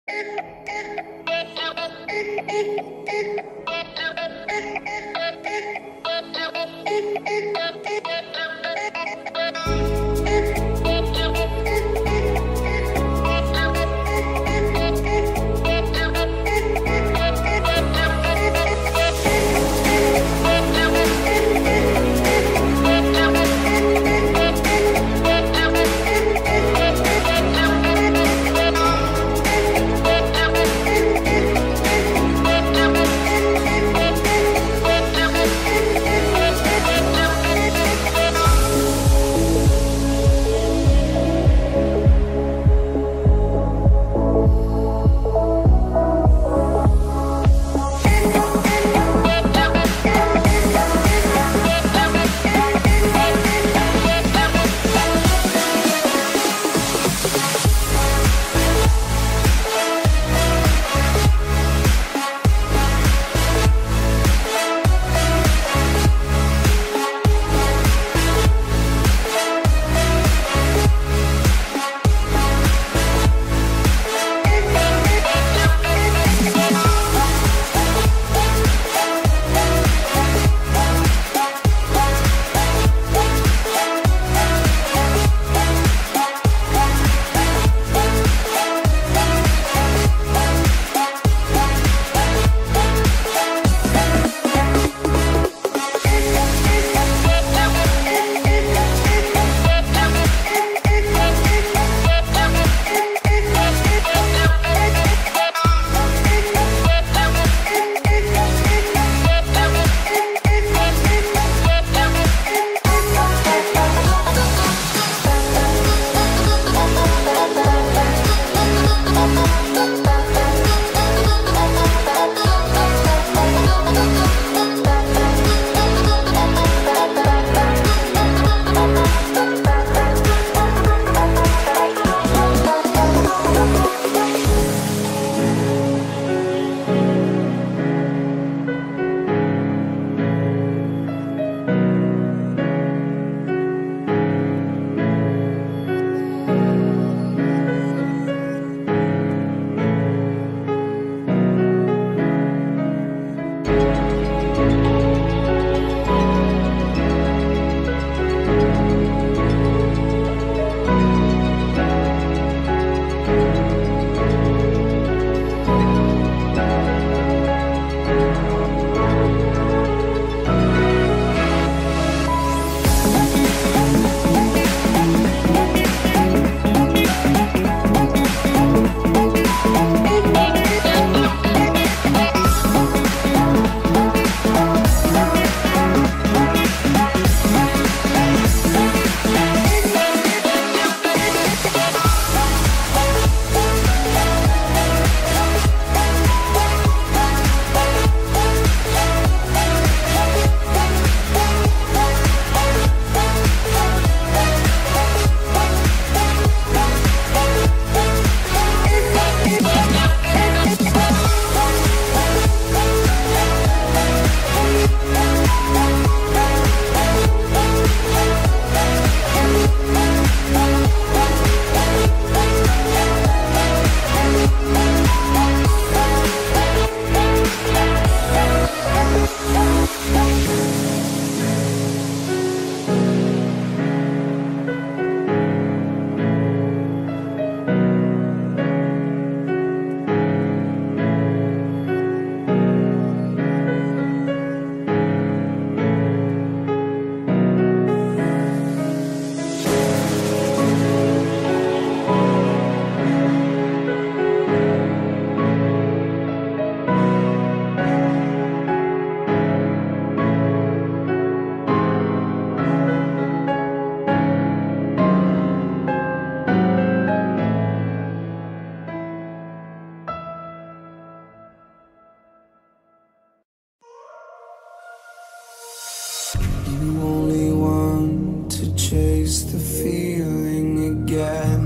chase the feeling again.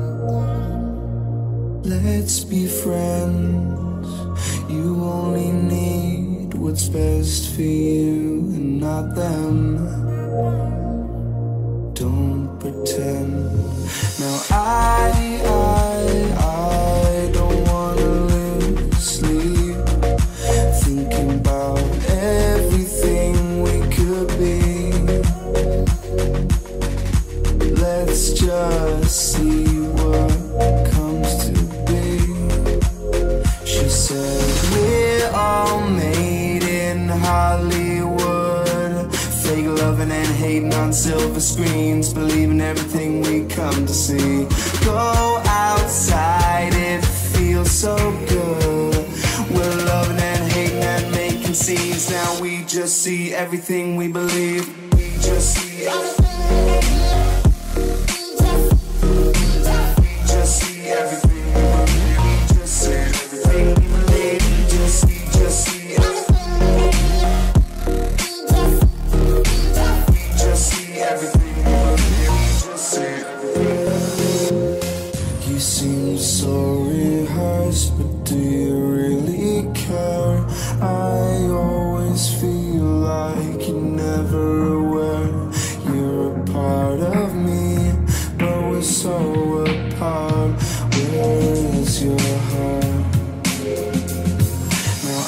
Let's be friends. You only need what's best for you and not them. Don't pretend. Now I don't wanna silver screens, believing everything we come to see. Go outside, it feels so good. We're loving and hating and making scenes. Now we just see everything we believe. We just see everything. We just see everything we believe. We just see everything we believe. We just see everything. We just see everything we believe. We just see everything. You seem so rehearsed, but do you really care? I always feel like you're never aware. You're a part of me, but we're so apart. Where is your heart? Now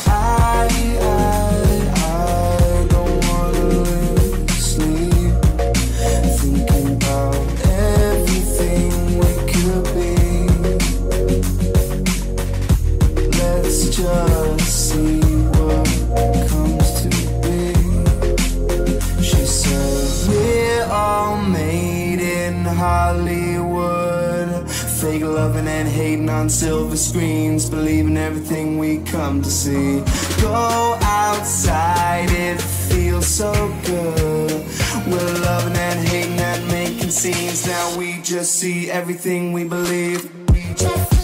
I don't wanna lose sleep, thinking about everything we could be. Let's just see what comes to be. She said, we're all made in Hollywood, fake loving and hating on silver screens, believing everything we come to see. Go outside, it feels so good. We're loving and hating and making scenes. Now we just see everything we believe. We just